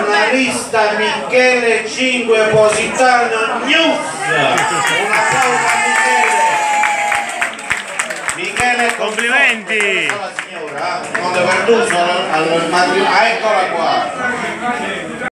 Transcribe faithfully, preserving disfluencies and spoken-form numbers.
giornalista Michele cinque Positano News. Un applauso a Michele. Michele, complimenti. La signora, Monte Verduso al matrimonio, eccola qua.